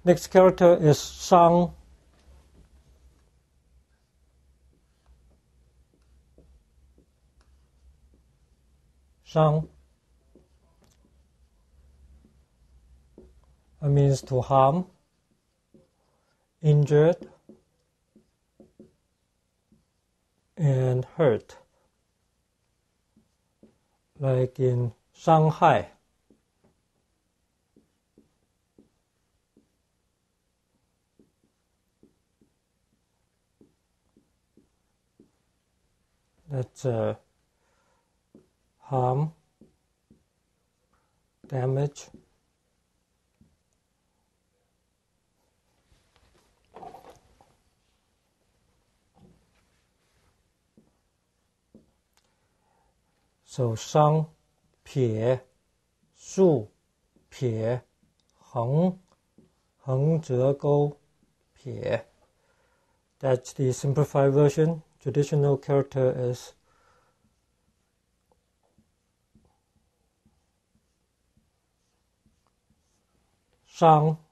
Next character is Shang. Shang means to harm, injured, and hurt. Like in Shanghai. That's harm, damage. So 伤、撇、竖、撇、横、横折钩、撇. That's the simplified version. Traditional character is Shang,